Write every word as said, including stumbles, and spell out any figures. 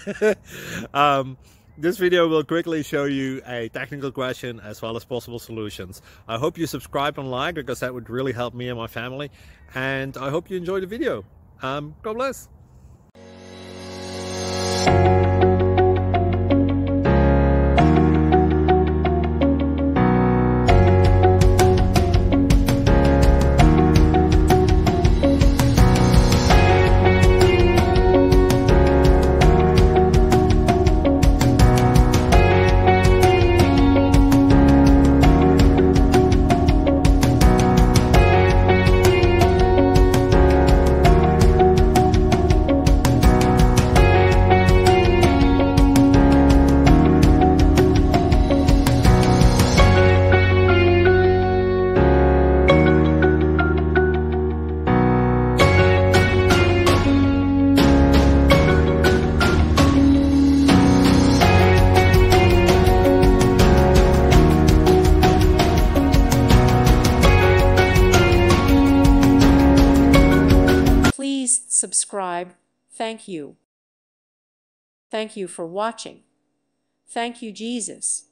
um, this video will quickly show you a technical question as well as possible solutions. I hope you subscribe and like, because that would really help me and my family. And I hope you enjoy the video. Um, God bless. Please subscribe. Thank you. Thank you for watching. Thank you, Jesus.